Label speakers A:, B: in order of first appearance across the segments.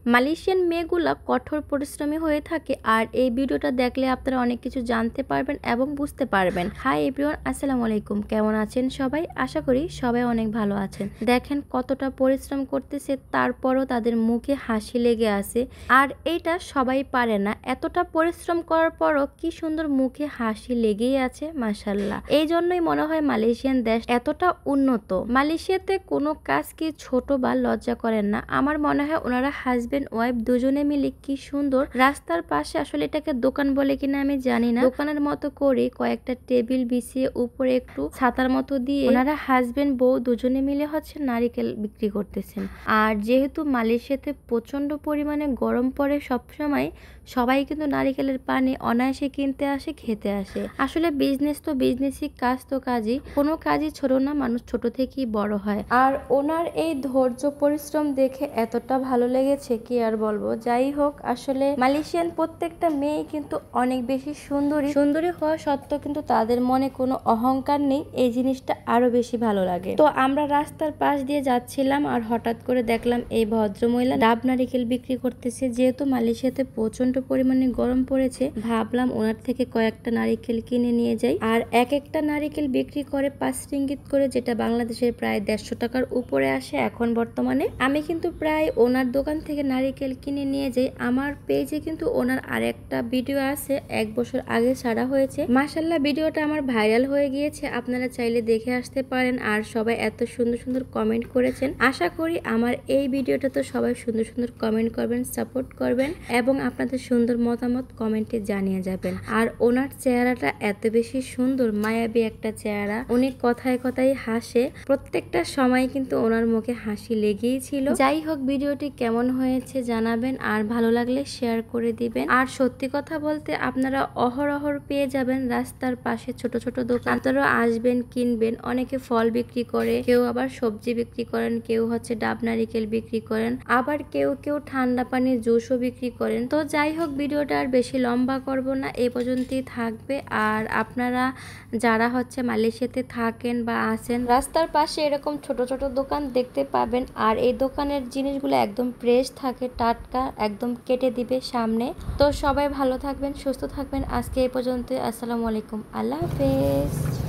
A: Malaysian মেয়েগুলা কঠোর পরিশ্রমী হয়ে থাকে আর এই ভিডিওটা দেখলে আপনারা অনেক কিছু জানতে পারবেন এবং বুঝতে পারবেন। হাই এভরিওয়ান, আসসালামু আলাইকুম। কেমন আছেন সবাই? আশা করি সবাই অনেক ভালো আছেন। দেখেন কতটা পরিশ্রম করতেছে, তারপরও তাদের মুখে হাসি লেগে আছে। আর এইটা সবাই পারে না, এতটা পরিশ্রম করার পরও কি সুন্দর মুখে হাসি লেগেই আছে, মাশাআল্লাহ। এই জন্যই মনে হয় মালয়েশিয়ান দেশ এতটা উন্নত। মালয়েশিয়াতে কোনো কাজ কি ছোট বা লজ্জা করেন না। আমার মনে হয় ওনারা হাজবেন্ড ওয়াইফ দুজনে মিলে কি সুন্দর রাস্তার পাশে, আসলে এটাকে দোকান বলে কিনা আমি জানি না, দোকানের মতো করে কয়েকটা টেবিল বিছিয়ে উপরে একটু ছাতার মতো দিয়ে ওনারা হাজবেন্ড বউ দুজনে মিলে হচ্ছে নারিকেল বিক্রি করতেছেন। আর যেহেতু মালয়েশিয়াতে প্রচন্ড পরিমাণে গরম পড়ে সবসময়, সবাই কিন্তু নারিকেলের পানি অনায়াসে কিনতে আসে, খেতে আসে। আসলে বিজনেস তো বিজনেসই, কাজ তো কাজই, কোনো কাজই ছোট না, মানুষ ছোট থেকেই বড় হয়। আর ওনার এই ধৈর্য পরিশ্রম দেখে এতটা ভালো লেগেছে কি আর বলবো। যাই হোক, আসলে মালয়েশিয়ান প্রত্যেকটা মেয়ে কিন্তু অনেক বেশি সুন্দরী হওয়া সত্ত্বেও কিন্তু তাদের মনে কোনো অহংকার নেই, এই জিনিসটা আরো বেশি ভালো লাগে। তো আমরা রাস্তার পাশ দিয়ে যাচ্ছিলাম আর হঠাৎ করে দেখলাম এই ভদ্রমহিলা ডাব নারিকেল বিক্রি করতেছে। যেহেতু মালয়েশিয়াতে প্রচন্ড পরিমাণে গরম পড়েছে, ভাবলাম ওনার থেকে কয়েকটা নারিকেল কিনে নিয়ে যাই। আর এক একটা নারিকেল বিক্রি করে 5 রিঙ্গিত করে, যেটা বাংলাদেশের প্রায় 150 টাকার উপরে আসে এখন বর্তমানে। আমি কিন্তু প্রায় ওনার দোকান থেকে নারিকেল কিনে নিয়ে যাই। আমার পেজে কিন্তু ওনার আরেকটা ভিডিও আছে, 1 বছর আগে ছাড়া হয়েছে। মাশাআল্লাহ, ভিডিওটা আমার ভাইরাল হয়ে গিয়েছে, আপনারা চাইলে দেখে আসতে পারেন। আর সবাই এত সুন্দর সুন্দর কমেন্ট করেছেন। আশা করি আমার এই ভিডিওটা তো সবাই সুন্দর সুন্দর কমেন্ট করবেন, সাপোর্ট করবেন এবং আপনাদের সুন্দর মতামত কমেন্টে জানিয়ে যাবেন। আর ওনার চেহারাটা এত বেশি সুন্দর, মায়াবী একটা চেহারা। উনি কথায় কথায় হাসে, প্রত্যেকটা সময় কিন্তু ওনার মুখে হাসি লেগেই ছিল। যাই হোক, ভিডিওটি কেমন হয়েছে জানাবেন, আর ভালো লাগলে শেয়ার করে দিবেন। আর সত্যি কথা বলতে আপনারা অহরহর পেয়ে যাবেন রাস্তার পাশে ছোট ছোট দোকান, আপনারা আসবেন, কিনবেন। অনেকে ফল বিক্রি করে, কেউ আবার সবজি বিক্রি করেন, কেউ হচ্ছে ডাব নারিকেল বিক্রি করেন, আবার কেউ ঠান্ডা পানির জুসও বিক্রি করেন। তো যাই হোক, ভিডিওটা আর বেশি লম্বা করব না, এই পর্যন্তই থাকবে। আর আপনারা যারা হচ্ছে মালয়েশিয়াতে থাকেন বা আছেন, রাস্তার পাশে এরকম ছোট ছোট দোকান দেখতে পাবেন। আর এই দোকানের জিনিসগুলো একদম ফ্রেশ থাকে, টাটকা, একদম কেটে দিবে সামনে। তো সবাই ভালো থাকবেন, সুস্থ থাকবেন। আজকে এই পর্যন্ত, আসসালামু আলাইকুম, আল্লাহ হাফেজ।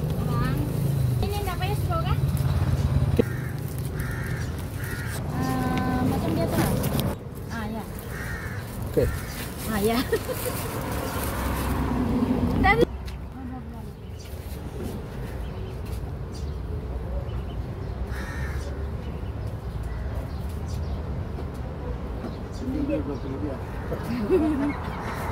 A: Macam biasa. Ya.
B: Okay.
A: Ya.
B: Ini dia 20 dia.